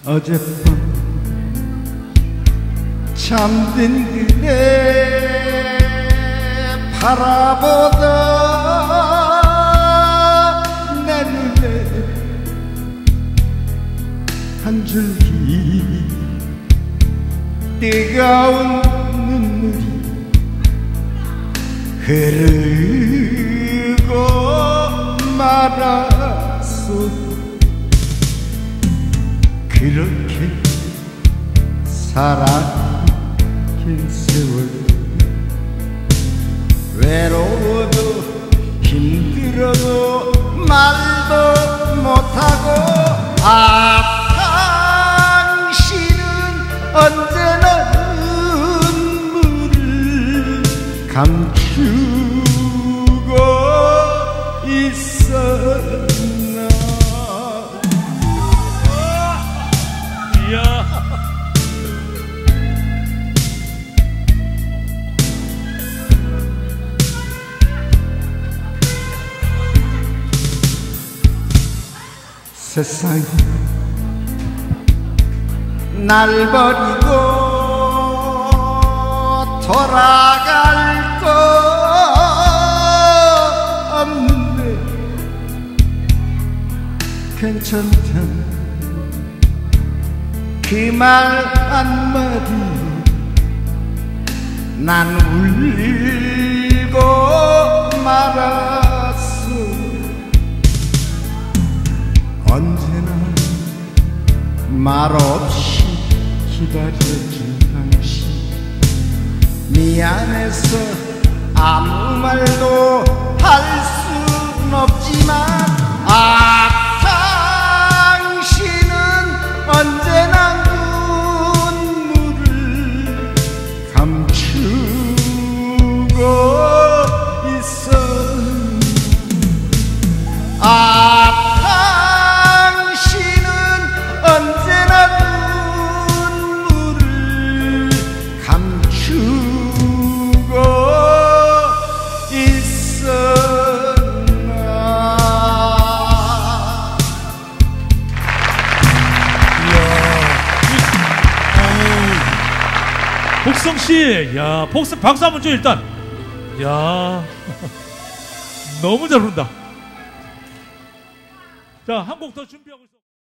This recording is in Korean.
어젯밤 잠든 그대 바라보다 내 눈에 한 줄기 뜨거운 눈물이 흐르고 말았소. 그렇게 살아긴 세월 외로워도 힘들어도 말도 못하고 당신은 언제나 눈물을 감추고 있었나. 이야. 세상이 날 버리고 돌아갈 것 없는데 괜찮다 그 말 한마디 난 울고 말았어. 언제나 말없이 기다려준 당신 미안해서 아무 말도 할 순 없지만 당신은 언제나 눈물을 감추고 있어. 당신은 언제나 눈물을 감추고 있었나. 복성씨, 야, 박수 한번 줘, 일단. 야, 너무 잘 부른다. 자, 한 곡 더 준비하고 있어.